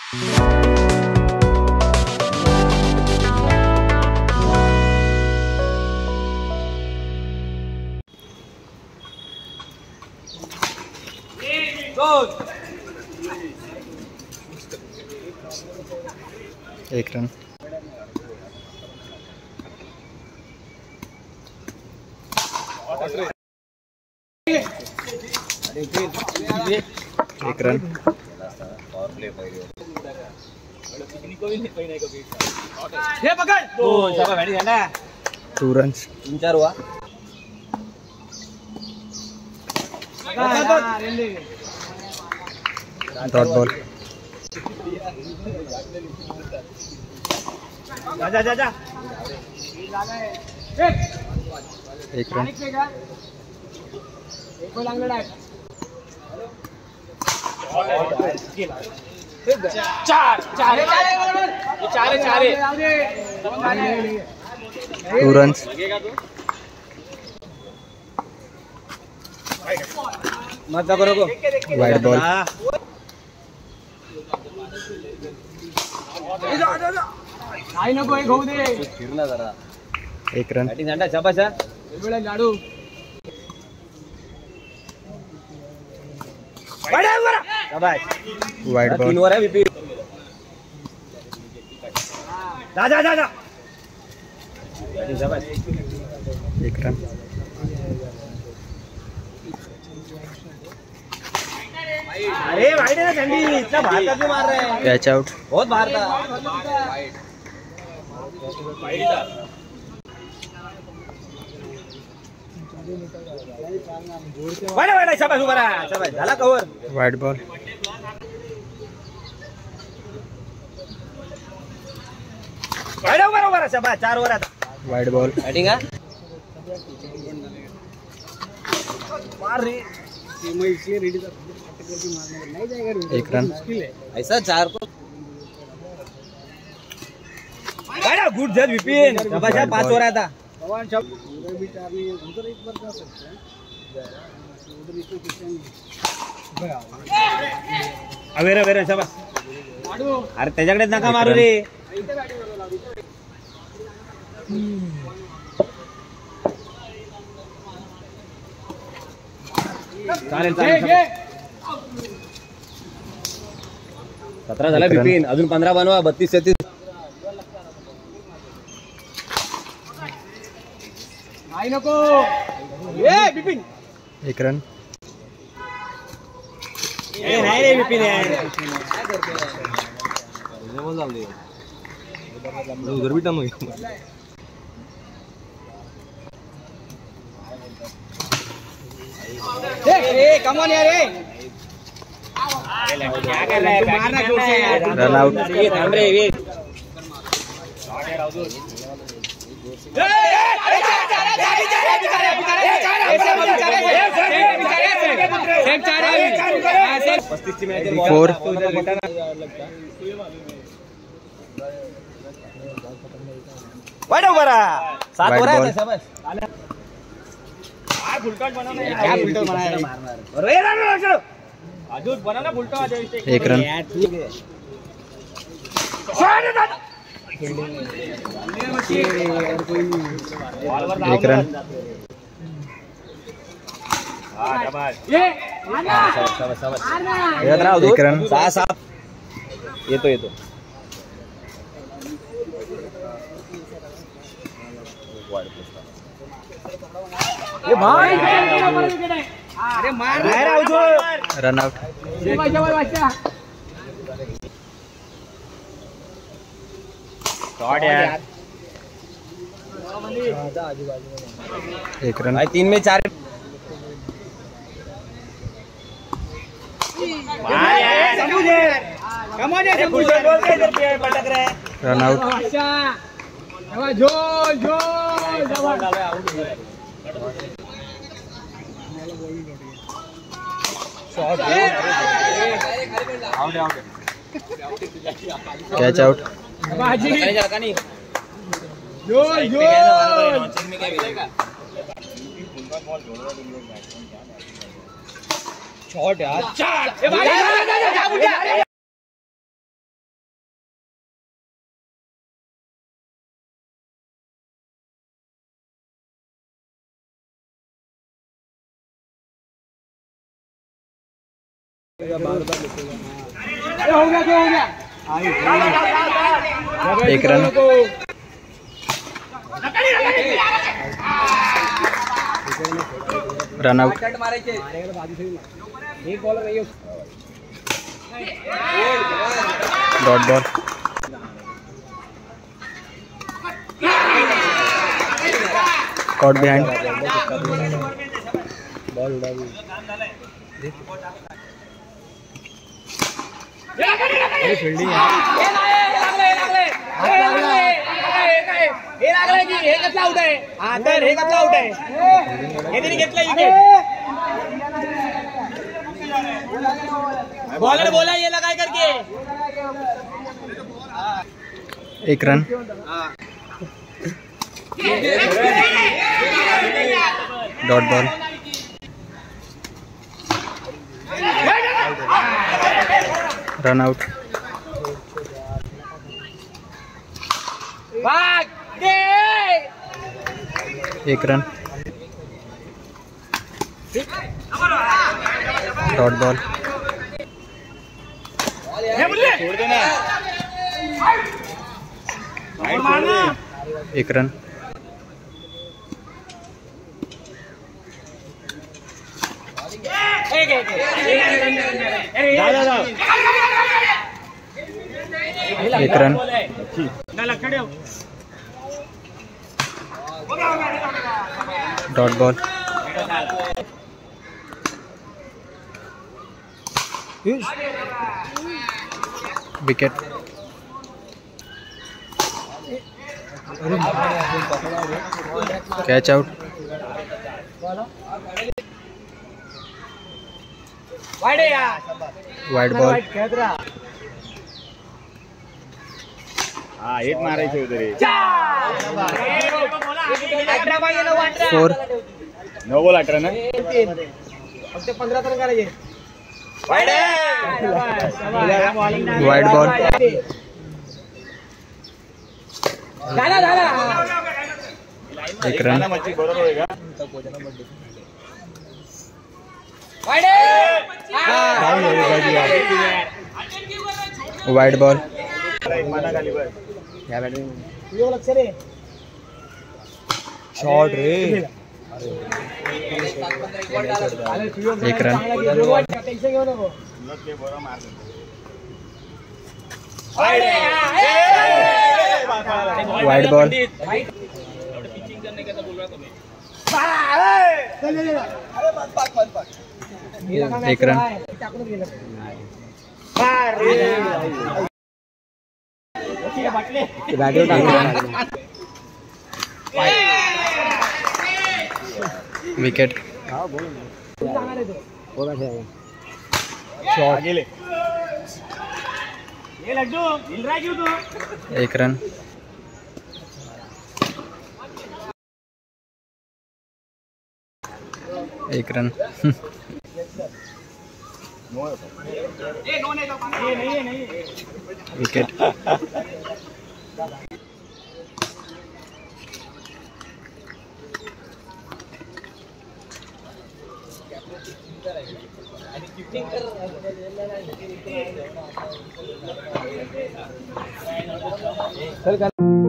एक रन। एक रन। ये पकड़ तो सब बैठ गया ना। 2 रन्स। 3-4 हुआ। Dot ball. जा जा जा। एक रन। चार 2 रन्स। मत करो को वाइड बॉल। आई नको एक होऊ दे। फिरला जरा। एक रन। बॅटिंग झांडा छापाचा वेळा लाडू वाइड बॉल। 3 ओवर है विपी। जा जा जा जा। एक रन। अरे वाइड है ना ठंडी, इतना बाहर का क्यों मार रहे हैं? Catch out. बहुत बाहर था। वाइड वाइड शाबाश उभा रहा। शाबाश झाला कव्हर। Wide ball. वाइड उभा रहा शाबाश। 4 ओवर आता। Wide ball. बैटिंग है मार रे। एक रन। ऐसा 4 को गुड जज विपिन। शाबाश 5 ओवर आता। अवेरा अवेरा शाबाश। अरे त्याच्याकडे नका मारू रे। चालेल चालेल। 17 झाला विपिन। अजून 15 बनवा। 32-33। आई नको ए विपिन। एक रन। ए नाही रे विपिन उधर भी टम कम ऑन यार। Run out. थांब रे। फोर। वाइड उभा रहा। 7 वाइड ओवर बॉल। आहे शाबाश। फुलटॉस बनाना है। क्या फुलटॉस बनाया है? अरे रन चलो अजून बनाना फुलटॉस। एक रन। एक रन। एक रन। 6-7 येतो अरे मार रन आउट। एक रन। 3 में 4। Run out. Catch out. Shot यार। हो गया 1 रन। Run out. एक बॉलर नहीं dot ball. Caught behind. Ball उड़ा दी। फील्डिंग हे कसला आउट आहे हा तर हे कसला आउट आहे हे तिने घेतलं विकेट बॉलर बोला ये लगाय करके 1 run. Dot ball. Run out. भाग दे 1 रन। Dot ball. छोड़ देना 1 रन। एक run. Dot ball. Wicket. Catch out. Wide ball. हा एक मारायचे होते रे 4। 9 बॉल 18 ना फक्त 15 रन करायचे वाइड बॉल। झाला 1 रन। मच्छी बरोबर आहे का वाइड बॉल। खाली बस लक्ष रे शॉट रे। 1 रन। टेन्शन घेऊ नको बरोबर मार wide ball. 1 run. Wicket. Shot गेले 1 रन। एक रन। विकेट। चल